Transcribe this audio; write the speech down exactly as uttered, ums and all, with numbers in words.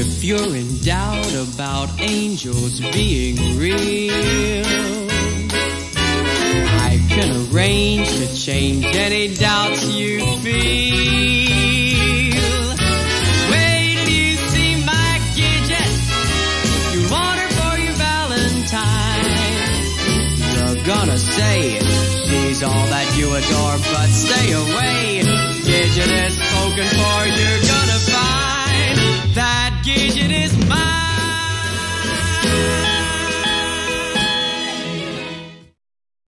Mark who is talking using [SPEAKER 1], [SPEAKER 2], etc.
[SPEAKER 1] If you're in doubt about angels being real, I can arrange to change any doubts you feel. Wait till you see my Gidget, you want her for your Valentine. You're gonna say she's all that you adore, but stay away.